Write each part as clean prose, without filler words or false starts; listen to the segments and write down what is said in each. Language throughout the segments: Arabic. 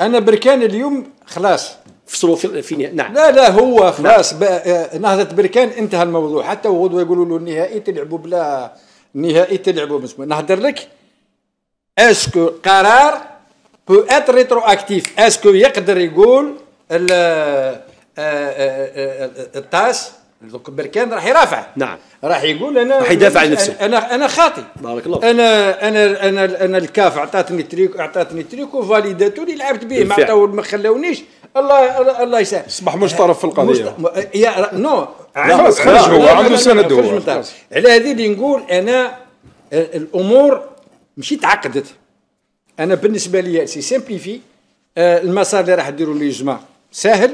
انا بركان اليوم خلاص فصلوا في نعم. لا هو خلاص نهضة بركان انتهى الموضوع. حتى غدوه يقولوا له النهائي تلعبوا بلا نهائي تلعبوا مسمى. نهضر لك اسكو قرار بو ات ريترو اكتيف، اسكو يقدر يقول الطاس بركان راح يرافع. نعم راح يقول انا راح يدافع عن نفسه. انا خاطي. بارك الله. انا الكاف اعطتني تريكو فاليداتو اللي لعبت به ما خلاونيش. الله يسهل. اصبح مش طرف في القضيه. يا نو خلاص خرج هو عنده سند هو. على هذه اللي نقول انا الامور ماشي تعقدت. انا بالنسبه لي سي سامبليفي. المسار اللي راح ديروا لي جماعه سهل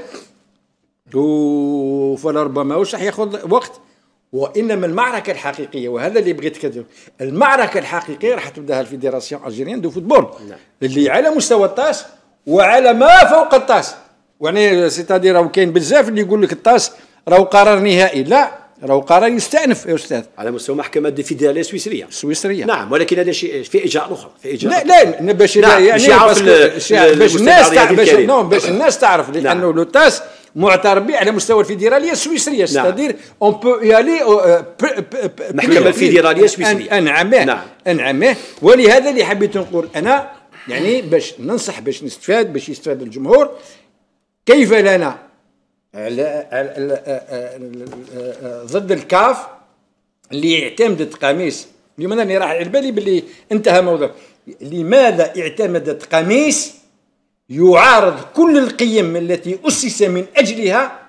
ولربما واش راح ياخذ وقت، وانما المعركه الحقيقيه وهذا اللي بغيت كذا، المعركه الحقيقيه راح تبداها الفيدراسيون الجيريان دو فوتبول اللي على مستوى الطاس وعلى ما فوق الطاس. يعني سيتادير راهو كاين بزاف اللي يقول لك الطاس راهو قرار نهائي، لا راهو قرار يستأنف يا استاذ على مستوى محكمه الفيدراليه السويسريه. نعم ولكن هذا شيء في اجراء اخرى في اجراء. لا باش نعم. يعني باش الناس تعرف لانه لو تاس معترف به على مستوى الفيدراليه السويسريه. ستادير اون بو يالي محكمه الفيدراليه السويسريه انعمه. ولهذا اللي حبيت نقول انا يعني باش ننصح باش نستفاد باش يستفاد الجمهور كيف لنا ضد الكاف اللي اعتمدت قميص. اليوم انا راح على بالي باللي انتهى موضوع لماذا اعتمدت قميص يعارض كل القيم التي أسس من أجلها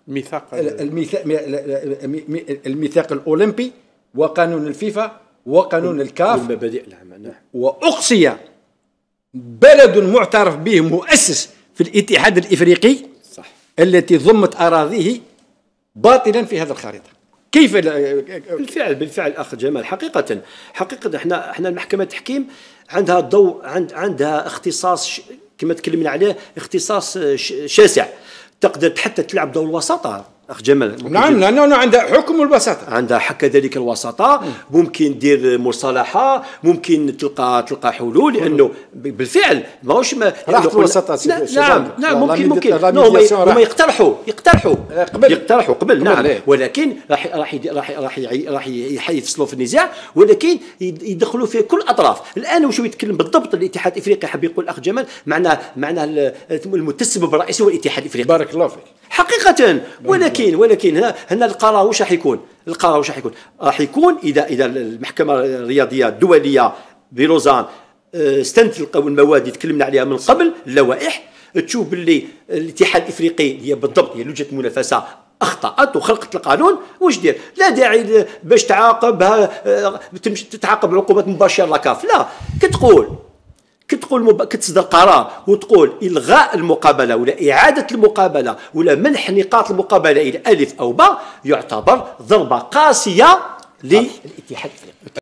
الميثاق الأولمبي وقانون الفيفا وقانون الكاف والمبادئ العامة. وأقصي بلد معترف به مؤسس في الاتحاد الإفريقي صح. التي ضمت أراضيه باطلا في هذه الخريطة. كيف بالفعل أخ جمال. حقيقة احنا المحكمة التحكيم عندها ضوء عندها اختصاص كما تكلمنا عليه، اختصاص شاسع. تقدر حتى تلعب دور الوساطة أخ جمال. نعم لأنه عندها حكم الوساطة، عندها كذلك الوساطة. ممكن دير مصالحة، ممكن تلقى حلول، لأنه بالفعل ماهوش راحت الوساطة. نعم ممكن هم يقترحوا قبل نعم. ولكن راح يفصلوا في النزاع، ولكن يدخلوا فيه كل الأطراف. الآن وش يتكلم بالضبط الاتحاد الإفريقي؟ حاب يقول أخ جمال معناه المتسبب الرئيسي هو الاتحاد الإفريقي. بارك الله فيك. حقيقة. ولكن هنا القرار واش راح يكون؟ راح يكون إذا المحكمة الرياضية الدولية بلوزان استنتج المواد تكلمنا عليها من قبل، اللوائح، تشوف باللي الاتحاد الإفريقي هي بالضبط هي لجنة المنافسة أخطأت وخلقت القانون. واش دير؟ لا داعي باش تتعاقب عقوبات مباشرة لاكاف. لا كتصدر قرار وتقول إلغاء المقابلة ولا إعادة المقابلة ولا منح نقاط المقابلة إلى ألف أو باء، يعتبر ضربة قاسية للاتحاد الإفريقي.